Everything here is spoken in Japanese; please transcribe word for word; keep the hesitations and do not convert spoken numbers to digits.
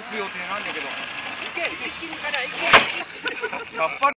く予定なんだけど。 行け、行け、行け、行け。 やっぱり